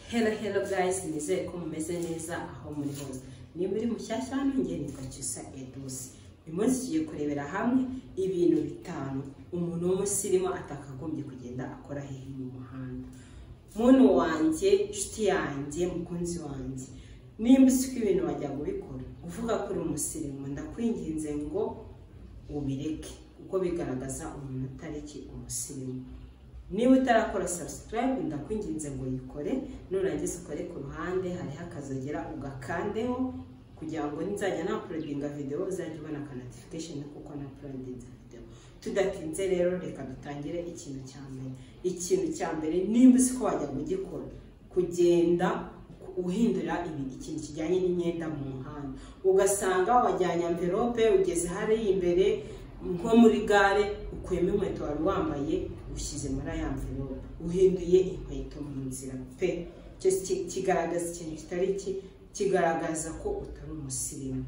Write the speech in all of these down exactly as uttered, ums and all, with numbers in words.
Hello hello guys, nizeye ko mumeze neza aho muri hose. Ni muri mushyashya hano ngiye nitwa Edouce. Umunsi tugiye kurebera hamwe ibintu bitanu umuntu w'umusirimu atakagombye kugenda akora hehe mu muhanda. Muntu wanjye, nshuti yanjye, mukunzi wanjye, nimba usiko ibintu wajya kubikora uvuga ko uri umusirimu, ndakwinginze ngo ubireke uko bigaragaza umuntu atariki umusirimu. Niba utarakora subscribe ndakwinginze ngo yikore, nurangiza ukore ku ruhande hari hakazogera ugakandeho kugira ngo nizajya na uploadinga video uzajye ubona ka notification kuko na uploadinga video. Tudatinze rero reka dutangire ikintu cya mbere. Ikintu cya mbere nimba usiko wajya gukora kugenda uhindura ibi ikintu kijyanye n'imyenda mu muhanda, ugasanga wajyanye envelope ugeze hari imbere nko muri gare ukuyemo inkweto wari wambaye ushyize muri aya envelope, uhinduye inkweto mu nzira pe, cyo kigaragaza ikintu kitari iki, kigaragaza ko utari umusirimu.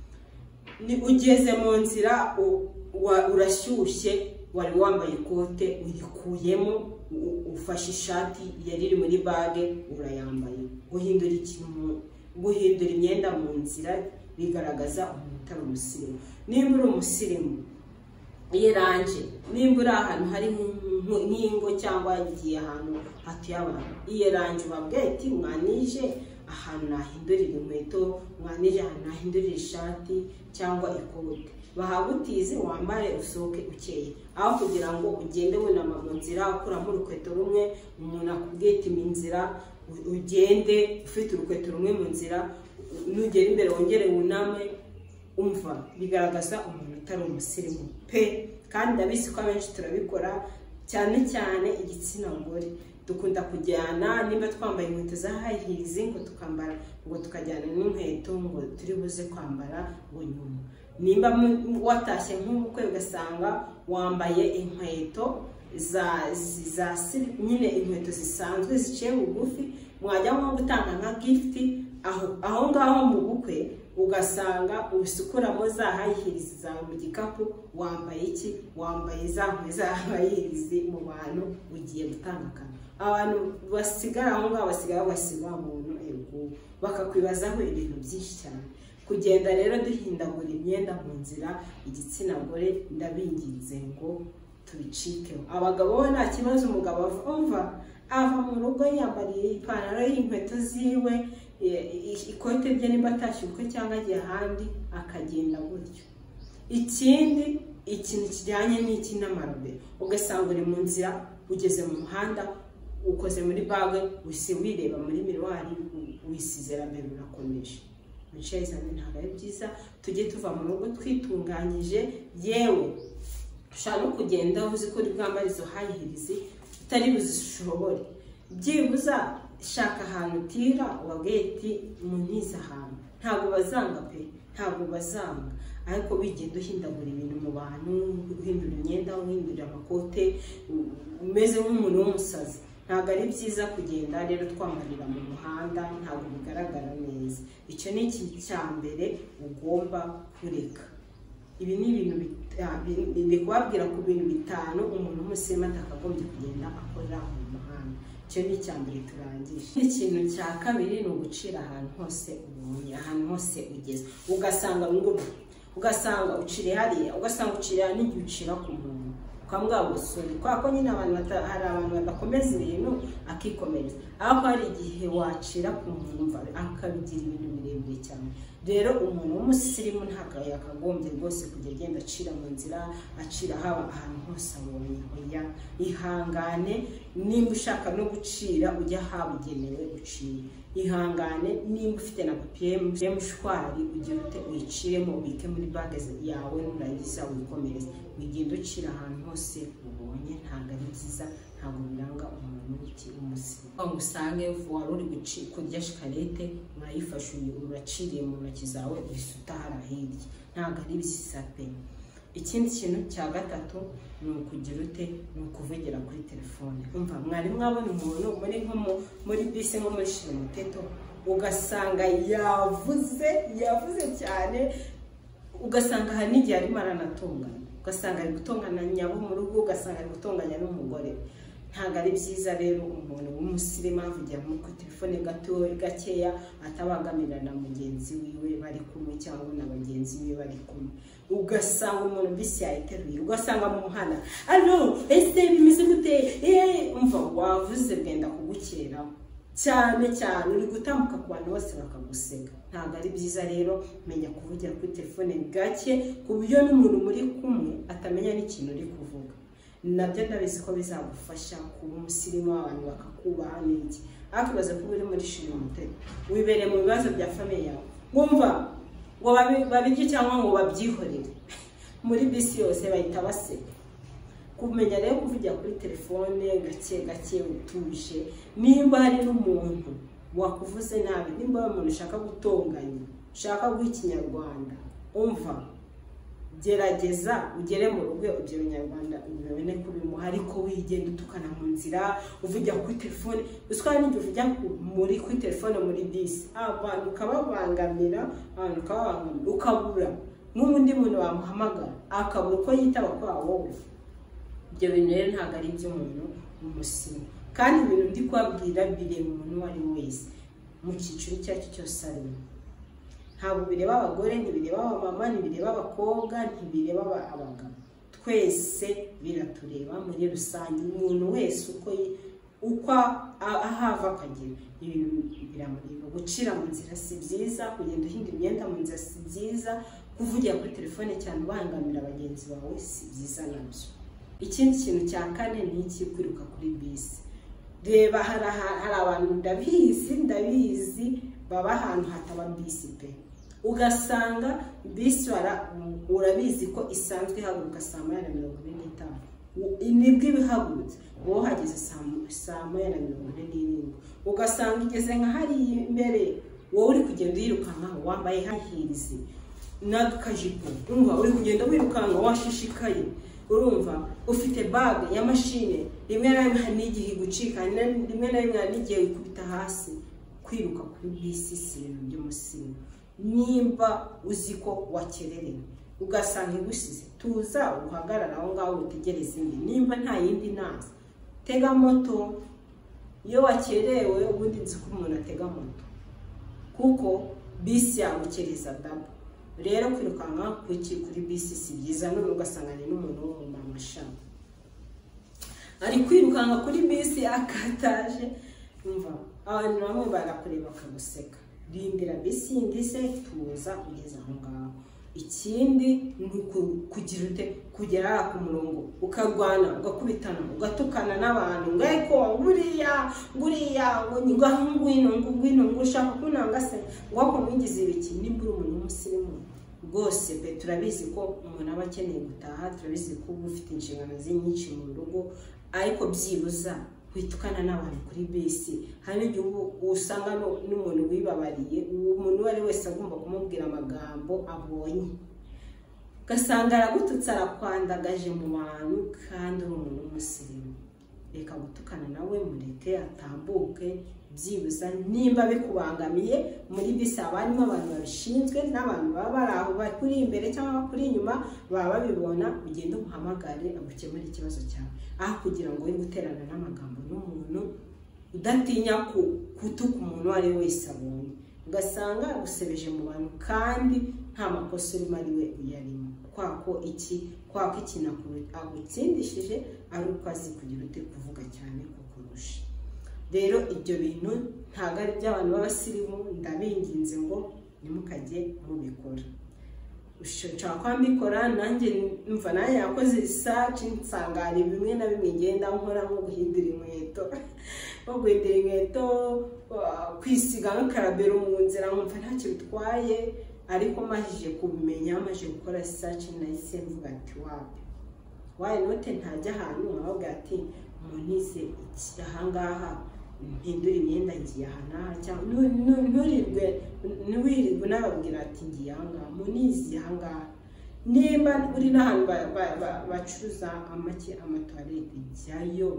Ni ugeze mu nzira urashyushye, wari wambaye ikote urikuyemo, ufashe ishati yari iri muri bage urayambaye, guhindura ikintu, guhindura imyenda mu nzira bigaragaza umuntu utari umusirimu. Nimba uri umusirimu iyeranje, nimba uri ahantu hari nk'ingo cyangwa yagiye ahantu hatuye abantu, iyeranje ubabwete mwanije ahantu nahindurira inkweto, mwanije ahantu nahindurira ishati cyangwa ikote, bahagutize wambare usohoke ukeye, aho kugira ngo ugende wunama mu nzira ukuramo urukweto rumwe, umuntu akubwete inzira ugende ufite urukweto rumwe mu nzira, nugera imbere wongere wuname. Umva bigaragaza umuntu utari umusirimu pe. Kandi ndabizi ko abenshi turabikora, cyane cyane igitsina gore dukunda kujyana, nimba twambaye inkweto za high heels ngo tukambara ngo tukajyana n'inkweto ngo turi buze kwambara ngo nyuma. Nimba watashye nk'ubukwe ugasanga wambaye inkweto za za nyine inkweto zisanzwe ziciye bugufi, mwajya nko gutanga nka gift aho aho ngaho mu bukwe, ugasanga usukuramo za high heels za mu gikapu, wambaye iki, wambaye za nkweto za high heels mu bantu ugiye gutandukana. Abantu basigara aho ngaho basigara basiba umuntu ego, bakakwibazaho ibintu byinshi cyane. Kugenda rero duhindagura imyenda mu nzira, igitsina gore ndabinginze ngo tubicikeho. Abagabo bo nta kibazo, umugabo avumva ava mu rugo yambariye ipantaro y'inkweto ziwe, ikote rye nimba atashyuka cyangwa agiye ahandi akagenda gutyo. Ikindi ikintu kijyanye n'iki n'amarobe, ugasanga uri mu nzira ugeze mu muhanda ukoze muri bage, wisi wireba muri mirwari wisizera mbere urakomeje. Mwicaye ntabwo ari byiza, tujye tuva mu rugo twitunganyije, yewe ushaka no kugenda uzi ko uri bwambara izo high heels utari buzishobore, byibuza shaka ahantu utira ubabwete muntiza ahantu, ntabwo bazanga pe, ntabwo bazanga. Ariko bigenda uhindagura ibintu mu bantu, uhindura imyenda, uhindura amakote, umeze nk'umuntu w'umusazi, ntabwo ari byiza kugenda rero twamarira mu muhanda, ntabwo bigaragara neza. Icyo ni ikintu cya mbere ugomba kureka. Ibi ni ibintu ndi kubabwira ku bintu bitanu umuntu w'umusirimu atakagombye kugenda akora mu muhanda. Icyo ni icya mbere turangije. Ikintu cya kabiri ni ugucira ahantu hose ubonye, ahantu hose ugeze, ugasanga ngo ugasanga ucire hariya, ugasanga ucira n'igihe ucira ku muntu kwambwa gusuri, kwa ko nyine abantu hari abantu badakomeza ibintu akikomereza, aho hari igihe wacira ku muntu akabigira ibintu birebire cyane. Rero umuntu w'umusirimu ntabwo yakagombye rwose kujya agenda acira mu nzira, acira haba ahantu hose abonye. Oya, ihangane, nimba ushaka no gucira ujya habugenewe ucire. Ihangane, nimba ufite na papiye mushwari ugira ute uyiciremo, ubike muri bage yawe, nurangiza wikomereze. Wigenda ucira ahantu hose ubonye, ntabwo ari byiza, ntabwo biranga umuntu w'umusirimu. Ngo usange wari uri kurya shikarete urayifashe uraciriye mu ntoki zawe urisuta hara hirya, ntabwo ari byiza pe. Ikindi kintu cya gatatu ni ukugira ute, ni ukuvugira kuri telefone. Umva mwari mwabona umuntu muri nko muri bisi nko muri shirumuteto, ugasanga yavuze yavuze cyane, ugasanga hari n'igihe arimo aranatungana, ugasanga ari gutongana nyabo mu rugo, ugasanga ari gutonganya n'umugore. ntago ari byiza rero umuntu w'umusirimu avugira muri telefone gato gakeya atabangamira na mugenzi wiwe bari kumwe cyangwa na bagenzi biwe bari kumwe. Ugasanga umuntu bisi yayiteruye, ugasanga mu muhanda allo ese bimeze gute eh umva wavuze bwenda kugukera cyane cyane uri gutambuka ku bantu bose bakaguseka. Ntago ari byiza rero menya kuvugira kuri telefone gake ku buryo n'umuntu muri kumwe atamenya n'ikintu uri kuvuga. Nabyo ndabizi ko bizagufasha kuba umusirimu w'abantu bakakubaha n'iki. Akibaza ko uri muri shiri umutego wibere mu bibazo bya famille yawe ngumva ngo babirye cyangwa ngo babyihorere muri bisi yose bahita baseka. Kumenya rero kuvugira kuri telefone gake gake utuje, nimba hari n'umuntu wakuvuze nabi, nimba umuntu ushaka gutonganya ushaka guha ikinyarwanda, umva gerageza ugere mu rugo ibyo Nyarwanda ubibone kubimuha, ariko wigenda utukana mu nzira uvugira kuri telefone. Uswara n'ibyo uvugira muri kuri telefone muri bisi abantu ukababangamira, abantu ukababangamira ukabura n'undi muntu wamuhamagara akabura uko yitaba kwa wowe. Ibyo bintu rero ntabwo ari iby'umuntu umusirimu, kandi ibintu ndi kubabwira bireba umuntu uwo ari wese mu cyiciro icyo ari cyo cyose arimo. Ntabwo bireba abagore, ntibireba abamama, ntibireba abakobwa, ntibireba abagabo, twese biratureba muri rusange. Umuntu wese uko uko ahava akagera ibintu biramureba. Gucira mu nzira si byiza, kugenda uhinga imyenda mu nzira si byiza, kuvugira kuri telefone cyane ubangamira bagenzi bawe si byiza nabyo. Ikindi kintu cya kane ni iki, kwiruka kuri bisi. Reba hari abantu ndabizi ndabizi baba ahantu hataba bisi pe, ugasanga bisi urabizi ko isanzwe ihaguruka saa moya na mirongo ine n'itanu, nibwo ibihagurutse wowe hageze saa moya na mirongo ine n'irindwi, ugasanga igeze nka hariya imbere wowe uri kugenda uyirukankaho wambaye hahirizi n'akajipo, urumva uri kugenda wirukanka washishikaye, urumva ufite bag ya mashine, rimwe na rimwe n'igihe gucika, rimwe na rimwe n'igihe wikubita hasi. Kwiruka kuri bisi si ibintu by'umusirimu. Nimba uzi ko wakererewe ugasanga igusize, tuza uhagarara aho ngaho utegereze indi. Nimba nta yindi naza, tega moto. Iyo wakerewe ubundi nzi ko umuntu atega moto kuko bisi yagukereza dabo. Rero kwirukanka kuki kuri bisi si byiza, none ugasanga ni n'umuntu wo mu mashami ari kwirukanka kuri bisi akataje, umva abantu bamwe barakureba bakaguseka. Rindira bisi yindi se tuza kugeza aho ngaho. Ikindi ni kugira ute kugera ku murongo ukarwana ugakubitana ugatukana n'abantu ngayiko nguriya nguriya ngwino ngwino ngushaka kunanga se ngwako mwingize ibiki. Nimba uri umuntu w'umusirimu rwose pe, turabizi ko umuntu aba akeneye gutaha, turabizi ko ufite inshingano nyinshi mu rugo, ariko byibuza kwitukana n'abantu kuri bisi. Hari igihe usanga n'umuntu wibabariye, umuntu wari wese agomba kumubwira amagambo abonye, ugasanga aragututse arakwandagaje mu bantu kandi uri umuntu w'umusirimu. Reka gutukana nawe, mureke atambuke. Byibuza nimba bikubangamiye muri bisi abanyuma abantu babishinzwe n'abantu baba bari aho kuri imbere cyangwa kuri inyuma baba babibona, ugende umuhamagare agukemura ikibazo cyawe, aho kugira ngo uri guterana n'amagambo n'umuntu udatinya kutuka umuntu wari wese abonye, ugasanga usebeje mu bantu kandi nta makosa urimo ari we uyarimo. Kwako iki kwako ikintu agutsindishije ari uko azi kugira ute kuvuga cyane kukurusha. Rero ibyo bintu ntago ari by'abantu b'abasirimu, ndabinginze ngo nimukajye mubikora. Ushobora kwambikora nanjye mva naye yakoze research nsanga hari bimwe na bimwe ngenda nkora nko guhindura inkweto nko guhindura inkweto kwisiga nk'akarabero mu nzira nkumva ntacyo bitwaye, ariko majije kubimenya maje gukora research nahise mvuga ati wapi why not ntajya ahantu nkababwira ati munize iki ahangaha mpindura imyenda ngiye ahana cyangwa nturirwe ntiwirirwe n'ababwira ati ngiye ahangaha munizi ahangaha. Niba uri n'ahantu bacuruza amaki amatoilette jyayo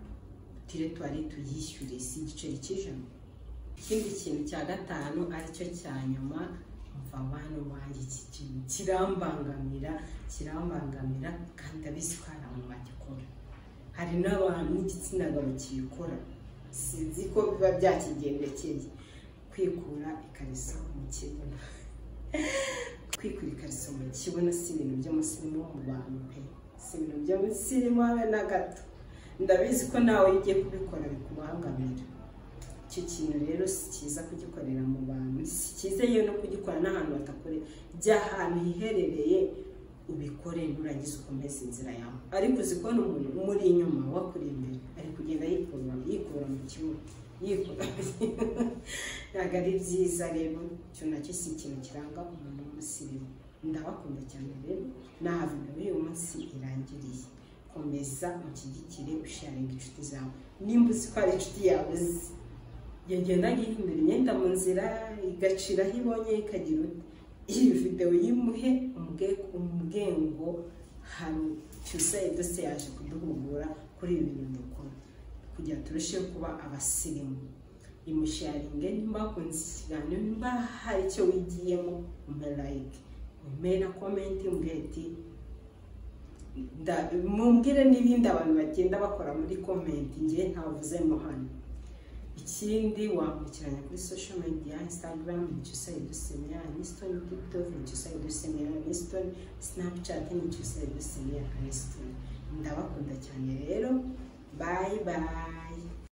tire toilette uyishyure si igiceri cy'ijana. Ikindi kintu cya gatanu aricyo cya nyuma, mva abantu banjye iki kintu kirambangamira kirambangamira kandi abizi ko hari abantu bagikora. hari n'abantu n'igitsina gabo kibikora, sinzi ko biba byakigendekeye. Kwikura ikariso mu kibuno kwikura ikariso mu kibuno si ibintu by'umusirimu wo mu bantu pe, si ibintu by'umusirimu habe na gato. Ndabizi ko nawe ugiye kubikora bikubangamira. Icyo kintu rero si cyiza kugikorera mu bantu, si cyiza yewe no kugikora n'ahantu batakore. Jya ahantu hiherereye ubikore, nurangiza ukomeze inzira yawe. Ariko uzikona umuntu umuri inyuma wakuri imbere ari kugenda yikura yikura mu kibuno yikura ntabwo ari byiza. Rero icyo nacyo si ikintu kiranga umuntu w'umusirimu. Ndabakunda cyane rero, naha video y'uyu munsi irangiriye. Komeza mushyigikire, usharinga inshuti zawe. Nimba uzi ko ari inshuti yawe yagenda yihindura imyenda mu nzira igacira aho ibonye ikagira uti iyi video yimuhe umubwengo hari Cyusa Edouce yaje kuduhugura kuri ibi bintu dukora kugira turusheho kuba abasirimu. Imusharinge nimba kunzi ikiganiro, nimba hari icyo wigiyemo umpe like, umpe na comment, umbweti mumbwire n'ibindi abantu bagenda bakora muri comment ngiye ntavuzemo hano. Ikindi wambukiranya kuri social media, Instagram Cyusa Edouce Aniston, TikTok Cyusa Edouce Aniston, Snapchat Cyusa Edouce Aniston. Ndabakunda cyane rero, bye bye.